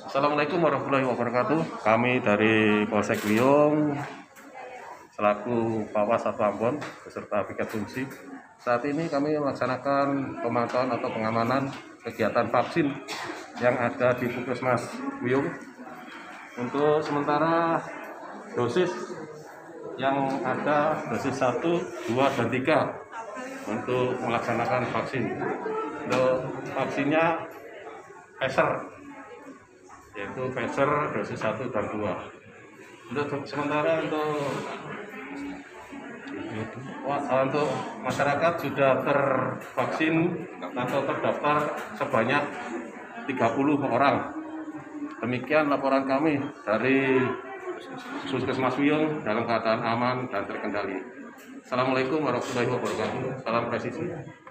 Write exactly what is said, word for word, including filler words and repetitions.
Assalamualaikum warahmatullahi wabarakatuh. Kami dari Polsek Wiyung selaku Pawas Satu Ambon beserta piket fungsi. Saat ini kami melaksanakan pemantauan atau pengamanan kegiatan vaksin yang ada di Puskesmas Wiyung. Untuk sementara dosis yang ada dosis satu, dua, dan tiga untuk melaksanakan vaksin. Untuk vaksinnya Pfizer, yaitu Pfizer dosis satu dan dua. Untuk sementara untuk untuk masyarakat sudah tervaksin atau terdaftar sebanyak tiga puluh orang. Demikian laporan kami dari Puskesmas Wiyung dalam keadaan aman dan terkendali. Assalamualaikum warahmatullahi wabarakatuh. Salam presisi.